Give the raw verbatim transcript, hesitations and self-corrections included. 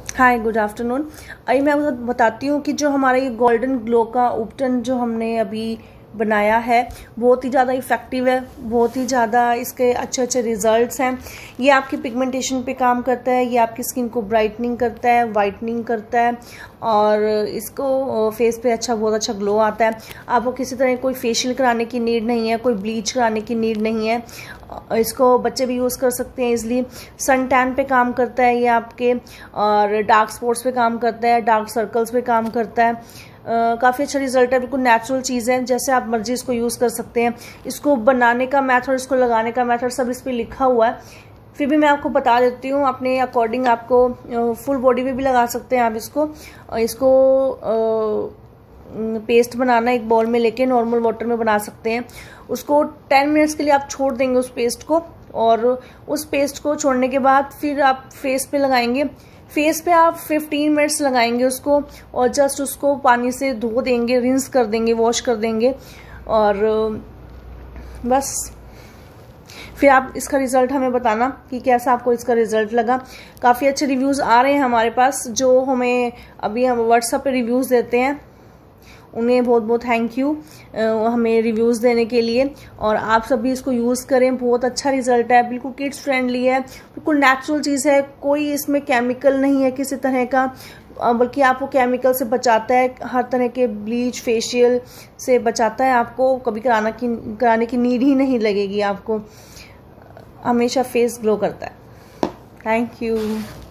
हाय, good afternoon. अभी मैं आपको बताती हूँ कि जो हमारा ये गोल्डन ग्लो का उपटन जो हमने अभी बनाया है बहुत ही ज़्यादा इफ़ेक्टिव है, बहुत ही ज़्यादा इसके अच्छे अच्छे रिजल्ट्स हैं। ये आपकी पिगमेंटेशन पे काम करता है, ये आपकी स्किन को ब्राइटनिंग करता है, वाइटनिंग करता है और इसको फेस पे अच्छा बहुत अच्छा ग्लो आता है। आपको किसी तरह कोई फेशियल कराने की नीड नहीं है, कोई ब्लीच कराने की नीड नहीं है। इसको बच्चे भी यूज़ कर सकते हैं इजली। सन टैन पे काम करता है ये आपके, और डार्क स्पॉट्स पे काम करता है, डार्क सर्कल्स पे काम करता है। Uh, काफ़ी अच्छा रिजल्ट है, बिल्कुल नेचुरल चीज़ है, जैसे आप मर्जी इसको यूज़ कर सकते हैं। इसको बनाने का मेथड, इसको लगाने का मेथड सब इस पर लिखा हुआ है, फिर भी मैं आपको बता देती हूँ अपने अकॉर्डिंग। आपको फुल बॉडी पे भी लगा सकते हैं आप इसको। इसको पेस्ट बनाना एक बॉल में लेके नॉर्मल वाटर में बना सकते हैं। उसको टेन मिनट्स के लिए आप छोड़ देंगे उस पेस्ट को, और उस पेस्ट को छोड़ने के बाद फिर आप फेस पे लगाएंगे। फेस पे आप फिफ्टीन मिनट्स लगाएंगे उसको, और जस्ट उसको पानी से धो देंगे, रिंस कर देंगे, वॉश कर देंगे, और बस फिर आप इसका रिज़ल्ट हमें बताना कि कैसा आपको इसका रिज़ल्ट लगा। काफ़ी अच्छे रिव्यूज़ आ रहे हैं हमारे पास, जो हमें अभी हम व्हाट्सएप पे रिव्यूज़ देते हैं, उन्हें बहुत बहुत थैंक यू हमें रिव्यूज़ देने के लिए। और आप सभी इसको यूज़ करें, बहुत अच्छा रिजल्ट है, बिल्कुल किड्स फ्रेंडली है, बिल्कुल नेचुरल चीज़ है, कोई इसमें केमिकल नहीं है किसी तरह का, बल्कि आपको केमिकल से बचाता है, हर तरह के ब्लीच फेशियल से बचाता है। आपको कभी कराना की कराने की नीड ही नहीं लगेगी, आपको हमेशा फेस ग्लो करता है। Thank you.